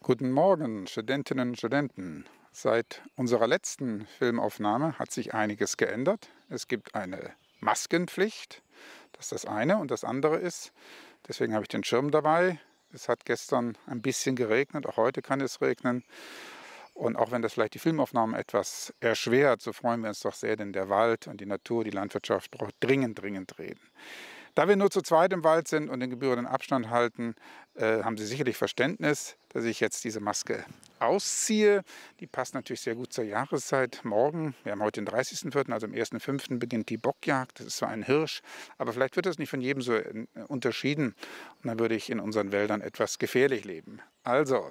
Guten Morgen, Studentinnen und Studenten. Seit unserer letzten Filmaufnahme hat sich einiges geändert. Es gibt eine Maskenpflicht, das ist das eine. Und das andere ist, deswegen habe ich den Schirm dabei, es hat gestern ein bisschen geregnet, auch heute kann es regnen. Und auch wenn das vielleicht die Filmaufnahmen etwas erschwert, so freuen wir uns doch sehr, denn der Wald und die Natur, die Landwirtschaft braucht dringend reden. Da wir nur zu zweit im Wald sind und den gebührenden Abstand halten, haben Sie sicherlich Verständnis, dass ich jetzt diese Maske ausziehe. Die passt natürlich sehr gut zur Jahreszeit. Morgen, wir haben heute den 30.04., also am 1.05. beginnt die Bockjagd. Das ist zwar ein Hirsch, aber vielleicht wird das nicht von jedem so unterschieden. Und dann würde ich in unseren Wäldern etwas gefährlich leben. Also,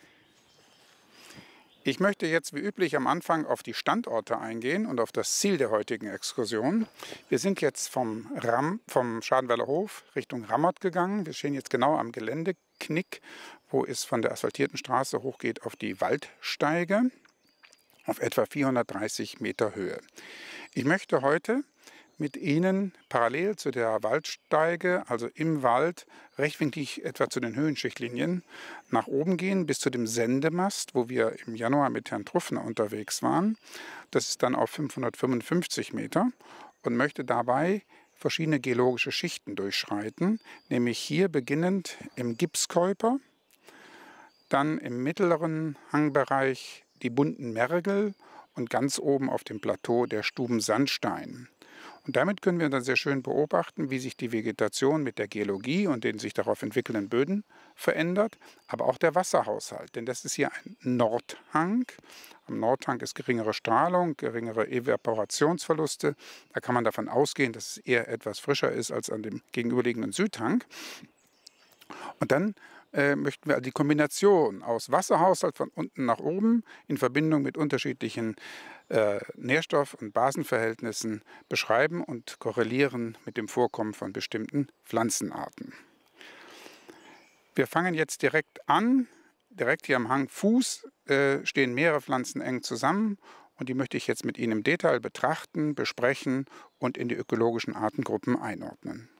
ich möchte jetzt wie üblich am Anfang auf die Standorte eingehen und auf das Ziel der heutigen Exkursion. Wir sind jetzt vom Schadenweiler Hof Richtung Rammert gegangen. Wir stehen jetzt genau am Geländeknick, wo es von der asphaltierten Straße hochgeht auf die Waldsteige auf etwa 430 Meter Höhe. Ich möchte heute mit Ihnen parallel zu der Waldsteige, also im Wald, rechtwinklig etwa zu den Höhenschichtlinien, nach oben gehen bis zu dem Sendemast, wo wir im Januar mit Herrn Truffner unterwegs waren. Das ist dann auf 555 Meter und möchte dabei verschiedene geologische Schichten durchschreiten, nämlich hier beginnend im Gipskäuper, dann im mittleren Hangbereich die bunten Mergel und ganz oben auf dem Plateau der Stubensandstein. Und damit können wir dann sehr schön beobachten, wie sich die Vegetation mit der Geologie und den sich darauf entwickelnden Böden verändert, aber auch der Wasserhaushalt. Denn das ist hier ein Nordhang. Am Nordhang ist geringere Strahlung, geringere Evaporationsverluste. Da kann man davon ausgehen, dass es eher etwas frischer ist als an dem gegenüberliegenden Südhang. Und dann möchten wir die Kombination aus Wasserhaushalt von unten nach oben in Verbindung mit unterschiedlichen Nährstoff- und Basenverhältnissen beschreiben und korrelieren mit dem Vorkommen von bestimmten Pflanzenarten. Wir fangen jetzt direkt an. Direkt hier am Hangfuß stehen mehrere Pflanzen eng zusammen und die möchte ich jetzt mit Ihnen im Detail betrachten, besprechen und in die ökologischen Artengruppen einordnen.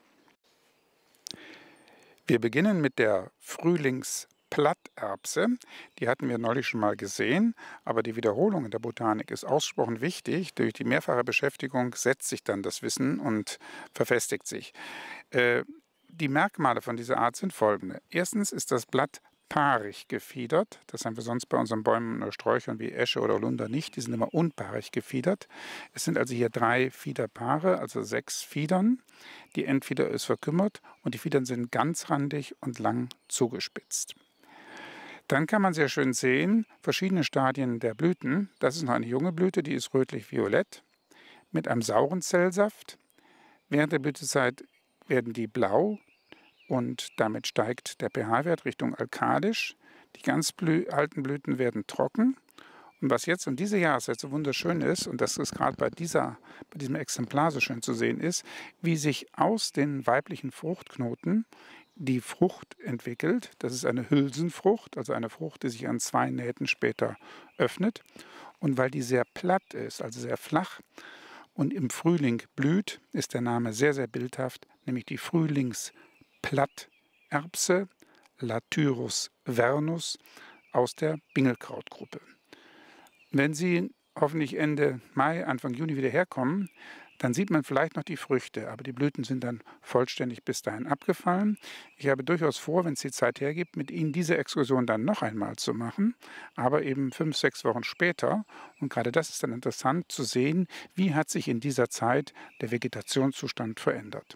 Wir beginnen mit der Frühlingsplatterbse. Die hatten wir neulich schon mal gesehen, aber die Wiederholung in der Botanik ist ausgesprochen wichtig. Durch die mehrfache Beschäftigung setzt sich dann das Wissen und verfestigt sich. Die Merkmale von dieser Art sind folgende. Erstens ist das Blatt paarig gefiedert. Das haben wir sonst bei unseren Bäumen oder Sträuchern wie Esche oder Lunder nicht. Die sind immer unpaarig gefiedert. Es sind also hier 3 Fiederpaare, also 6 Fiedern. Die Endfieder ist verkümmert und die Fiedern sind ganzrandig und lang zugespitzt. Dann kann man sehr schön sehen, verschiedene Stadien der Blüten. Das ist noch eine junge Blüte, die ist rötlich-violett mit einem sauren Zellsaft. Während der Blütezeit werden die blau und damit steigt der pH-Wert Richtung alkalisch. Die ganz alten Blüten werden trocken. Und was jetzt um diese Jahreszeit so wunderschön ist, und das ist gerade bei diesem Exemplar so schön zu sehen ist, wie sich aus den weiblichen Fruchtknoten die Frucht entwickelt. Das ist eine Hülsenfrucht, also eine Frucht, die sich an 2 Nähten später öffnet. Und weil die sehr platt ist, also sehr flach, und im Frühling blüht, ist der Name sehr, sehr bildhaft, nämlich die Frühlingsplatterbse Latyrus vernus aus der Bingelkrautgruppe. Wenn Sie hoffentlich Ende Mai, Anfang Juni wieder herkommen, dann sieht man vielleicht noch die Früchte, aber die Blüten sind dann vollständig bis dahin abgefallen. Ich habe durchaus vor, wenn es die Zeit hergibt, mit Ihnen diese Exkursion dann noch einmal zu machen, aber eben 5, 6 Wochen später. Und gerade das ist dann interessant zu sehen, wie hat sich in dieser Zeit der Vegetationszustand verändert.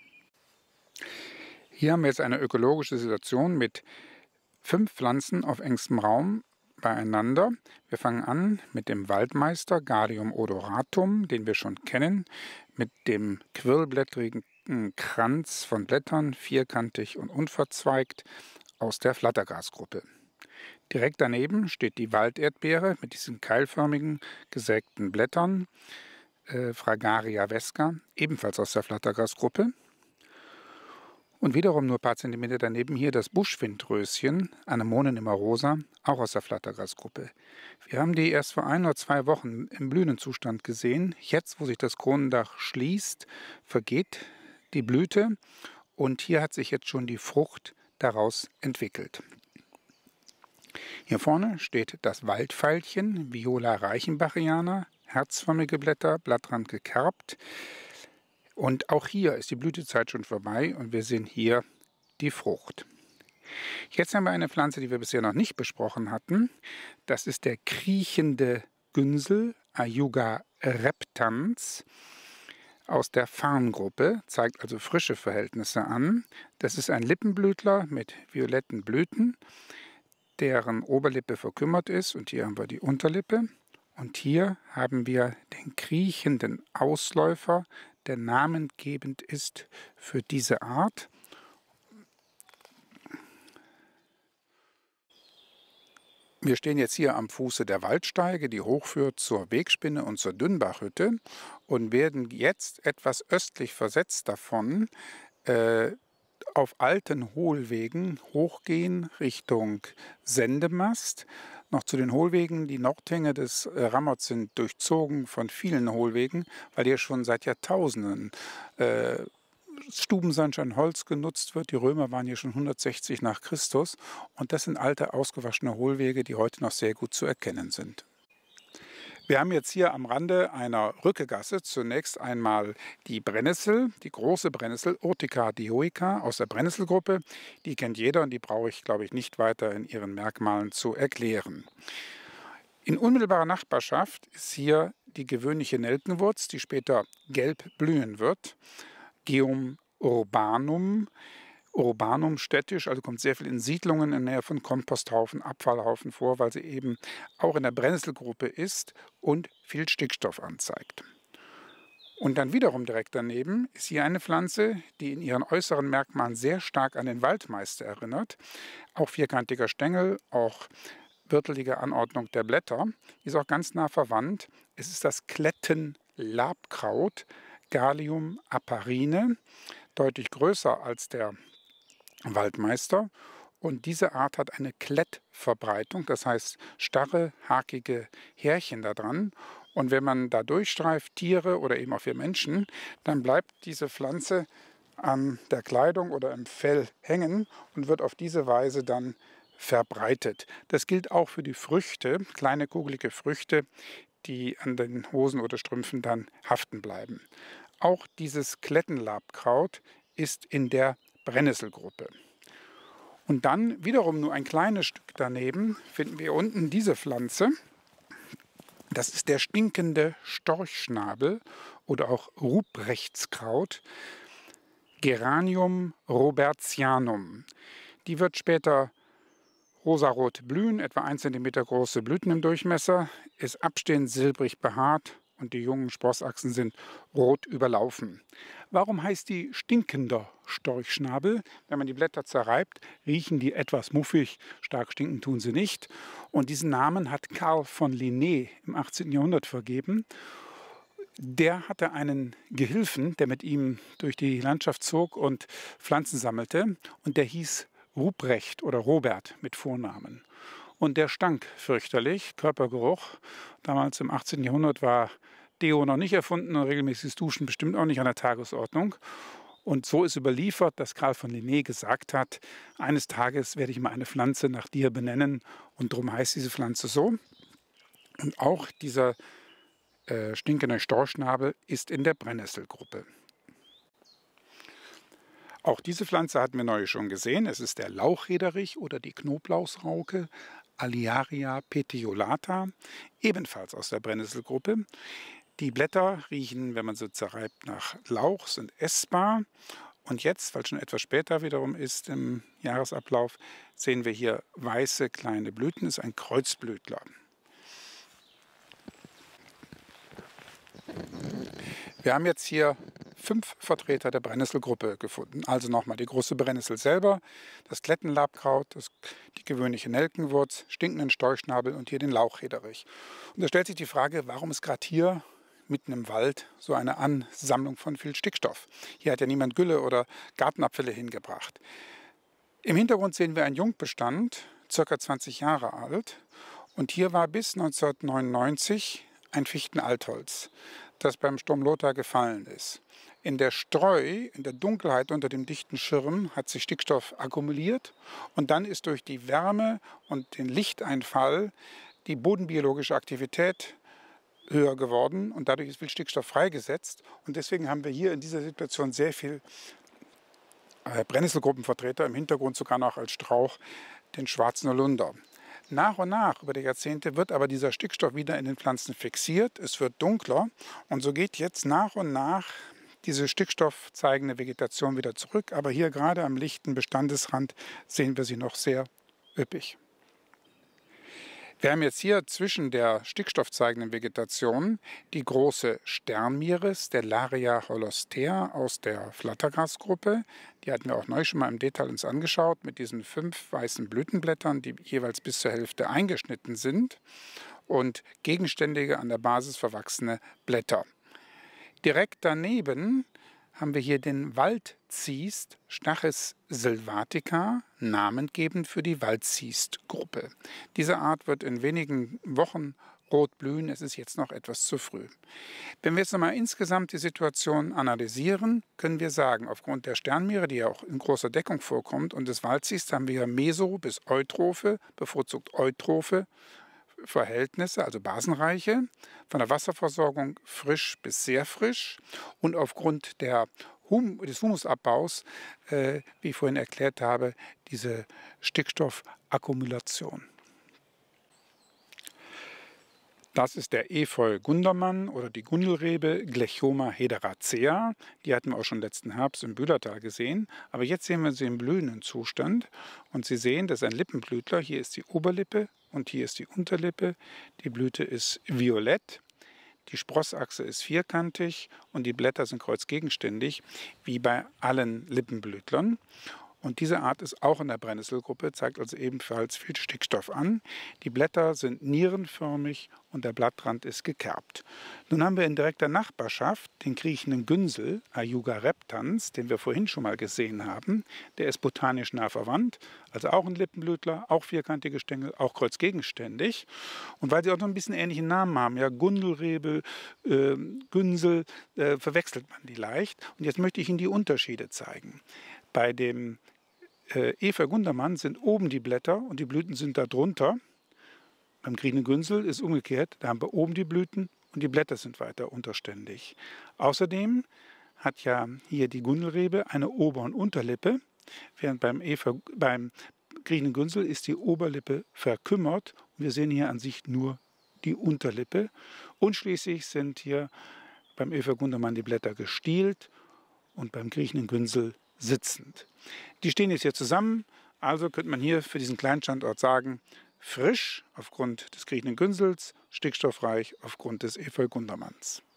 Hier haben wir jetzt eine ökologische Situation mit 5 Pflanzen auf engstem Raum beieinander. Wir fangen an mit dem Waldmeister Galium odoratum, den wir schon kennen, mit dem quirlblättrigen Kranz von Blättern, vierkantig und unverzweigt, aus der Flattergrasgruppe. Direkt daneben steht die Walderdbeere mit diesen keilförmigen, gesägten Blättern, Fragaria vesca, ebenfalls aus der Flattergrasgruppe. Und wiederum nur ein paar Zentimeter daneben hier das Buschwindröschen, Anemone nemorosa, auch aus der Flattergrasgruppe. Wir haben die erst vor 1 oder 2 Wochen im blühenden Zustand gesehen. Jetzt, wo sich das Kronendach schließt, vergeht die Blüte und hier hat sich jetzt schon die Frucht daraus entwickelt. Hier vorne steht das Waldveilchen, Viola reichenbachiana, herzförmige Blätter, Blattrand gekerbt. Und auch hier ist die Blütezeit schon vorbei und wir sehen hier die Frucht. Jetzt haben wir eine Pflanze, die wir bisher noch nicht besprochen hatten. Das ist der kriechende Günsel, Ajuga reptans, aus der Farngruppe, zeigt also frische Verhältnisse an. Das ist ein Lippenblütler mit violetten Blüten, deren Oberlippe verkümmert ist. Und hier haben wir die Unterlippe. Und hier haben wir den kriechenden Ausläufer, der namengebend ist für diese Art. Wir stehen jetzt hier am Fuße der Waldsteige, die hochführt zur Wegspinne und zur Dünnbachhütte und werden jetzt etwas östlich versetzt davon auf alten Hohlwegen hochgehen Richtung Sendemast. Noch zu den Hohlwegen, die Nordhänge des Rammerts sind durchzogen von vielen Hohlwegen, weil hier schon seit Jahrtausenden Stubensandstein, Holz genutzt wird. Die Römer waren hier schon 160 nach Christus und das sind alte, ausgewaschene Hohlwege, die heute noch sehr gut zu erkennen sind. Wir haben jetzt hier am Rande einer Rückegasse zunächst einmal die Brennnessel, die große Brennnessel, Urtica dioica aus der Brennnesselgruppe. Die kennt jeder und die brauche ich, glaube ich, nicht weiter in ihren Merkmalen zu erklären. In unmittelbarer Nachbarschaft ist hier die gewöhnliche Nelkenwurz, die später gelb blühen wird. Geum urbanum, urbanum städtisch, also kommt sehr viel in Siedlungen in der Nähe von Komposthaufen, Abfallhaufen vor, weil sie eben auch in der Brennnesselgruppe ist und viel Stickstoff anzeigt. Und dann wiederum direkt daneben ist hier eine Pflanze, die in ihren äußeren Merkmalen sehr stark an den Waldmeister erinnert. Auch vierkantiger Stängel, auch wirtelige Anordnung der Blätter, ist auch ganz nah verwandt. Es ist das Klettenlabkraut, Galium aparine, deutlich größer als der Waldmeister. Und diese Art hat eine Klettverbreitung, das heißt starre, hakige Härchen da dran. Und wenn man da durchstreift, Tiere oder eben auch wir Menschen, dann bleibt diese Pflanze an der Kleidung oder im Fell hängen und wird auf diese Weise dann verbreitet. Das gilt auch für die Früchte, kleine kugelige Früchte, die an den Hosen oder Strümpfen dann haften bleiben. Auch dieses Klettenlabkraut ist in der Brennnesselgruppe. Und dann wiederum nur ein kleines Stück daneben finden wir unten diese Pflanze. Das ist der stinkende Storchschnabel oder auch Ruprechtskraut, Geranium robertianum. Die wird später rosarot blühen, etwa 1 cm große Blüten im Durchmesser, ist abstehend silbrig behaart und die jungen Sprossachsen sind rot überlaufen. Warum heißt die stinkender Storchschnabel? Wenn man die Blätter zerreibt, riechen die etwas muffig, stark stinken tun sie nicht. Und diesen Namen hat Carl von Linné im 18. Jahrhundert vergeben. Der hatte einen Gehilfen, der mit ihm durch die Landschaft zog und Pflanzen sammelte. Und der hieß Ruprecht oder Robert mit Vornamen. Und der stank fürchterlich, Körpergeruch. Damals im 18. Jahrhundert war Deo noch nicht erfunden und regelmäßiges Duschen bestimmt auch nicht an der Tagesordnung. Und so ist überliefert, dass Carl von Linné gesagt hat, eines Tages werde ich mal eine Pflanze nach dir benennen und darum heißt diese Pflanze so. Und auch dieser stinkende Storchschnabel ist in der Brennnesselgruppe. Auch diese Pflanze hatten wir neulich schon gesehen. Es ist der Lauchhederich oder die Knoblauchsrauke, Aliaria petiolata, ebenfalls aus der Brennnesselgruppe. Die Blätter riechen, wenn man sie zerreibt, nach Lauch, sind essbar. Und jetzt, weil es schon etwas später wiederum ist im Jahresablauf, sehen wir hier weiße kleine Blüten. Das ist ein Kreuzblütler. Wir haben jetzt hier 5 Vertreter der Brennnesselgruppe gefunden. Also nochmal die große Brennnessel selber, das Klettenlabkraut, die gewöhnliche Nelkenwurz, stinkenden Storchschnabel und hier den Lauchhederich. Und da stellt sich die Frage, warum ist gerade hier mitten im Wald so eine Ansammlung von viel Stickstoff? Hier hat ja niemand Gülle oder Gartenabfälle hingebracht. Im Hintergrund sehen wir einen Jungbestand, ca. 20 Jahre alt. Und hier war bis 1999 ein Fichtenaltholz. das beim Sturm Lothar gefallen ist. In der Streu, in der Dunkelheit unter dem dichten Schirm hat sich Stickstoff akkumuliert und dann ist durch die Wärme und den Lichteinfall die bodenbiologische Aktivität höher geworden und dadurch ist viel Stickstoff freigesetzt. Und deswegen haben wir hier in dieser Situation sehr viel Brennnesselgruppenvertreter, im Hintergrund sogar noch als Strauch den schwarzen Holunder. Nach und nach über die Jahrzehnte wird aber dieser Stickstoff wieder in den Pflanzen fixiert, es wird dunkler und so geht jetzt nach und nach diese stickstoffzeigende Vegetation wieder zurück. Aber hier gerade am lichten Bestandesrand sehen wir sie noch sehr üppig. Wir haben jetzt hier zwischen der stickstoffzeigenden Vegetation die große Sternmiere, Stellaria holostea aus der Flattergrasgruppe. Die hatten wir auch neu schon mal im Detail uns angeschaut mit diesen 5 weißen Blütenblättern, die jeweils bis zur Hälfte eingeschnitten sind und gegenständige an der Basis verwachsene Blätter. Direkt daneben haben wir hier den Waldziest, Stachys sylvatica, namengebend für die Waldziest-Gruppe. Diese Art wird in wenigen Wochen rot blühen, es ist jetzt noch etwas zu früh. Wenn wir jetzt nochmal insgesamt die Situation analysieren, können wir sagen, aufgrund der Sternmiere, die ja auch in großer Deckung vorkommt, und des Waldziest haben wir meso- bis eutrophe, bevorzugt eutrophe Verhältnisse, also basenreiche, von der Wasserversorgung frisch bis sehr frisch und aufgrund des Humusabbaus, wie ich vorhin erklärt habe, diese Stickstoffakkumulation. Das ist der Efeu Gundermann oder die Gundelrebe Glechoma hederacea. Die hatten wir auch schon letzten Herbst im Bühlertal gesehen. Aber jetzt sehen wir sie im blühenden Zustand. Und Sie sehen, das ist ein Lippenblütler. Hier ist die Oberlippe und hier ist die Unterlippe. Die Blüte ist violett. Die Sprossachse ist vierkantig und die Blätter sind kreuzgegenständig, wie bei allen Lippenblütlern. Und diese Art ist auch in der Brennnesselgruppe, zeigt also ebenfalls viel Stickstoff an. Die Blätter sind nierenförmig und der Blattrand ist gekerbt. Nun haben wir in direkter Nachbarschaft den kriechenden Günsel, Ajuga reptans, den wir vorhin schon mal gesehen haben. Der ist botanisch nah verwandt, also auch ein Lippenblütler, auch vierkantige Stängel, auch kreuzgegenständig. Und weil sie auch noch ein bisschen ähnlichen Namen haben, ja, Gundelrebe, Günsel, verwechselt man die leicht. Und jetzt möchte ich Ihnen die Unterschiede zeigen. Bei dem Efeu Gundermann sind oben die Blätter und die Blüten sind da drunter. Beim kriechenden Günsel ist umgekehrt, da haben wir oben die Blüten und die Blätter sind weiter unterständig. Außerdem hat ja hier die Gundelrebe eine Ober- und Unterlippe, während beim kriechenden Günsel ist die Oberlippe verkümmert und wir sehen hier an sich nur die Unterlippe. Und schließlich sind hier beim Efeu Gundermann die Blätter gestielt und beim kriechenden Günsel sitzend. Die stehen jetzt hier zusammen, also könnte man hier für diesen kleinen Standort sagen, frisch aufgrund des kriechenden Günsels, stickstoffreich aufgrund des Efeu Gundermanns.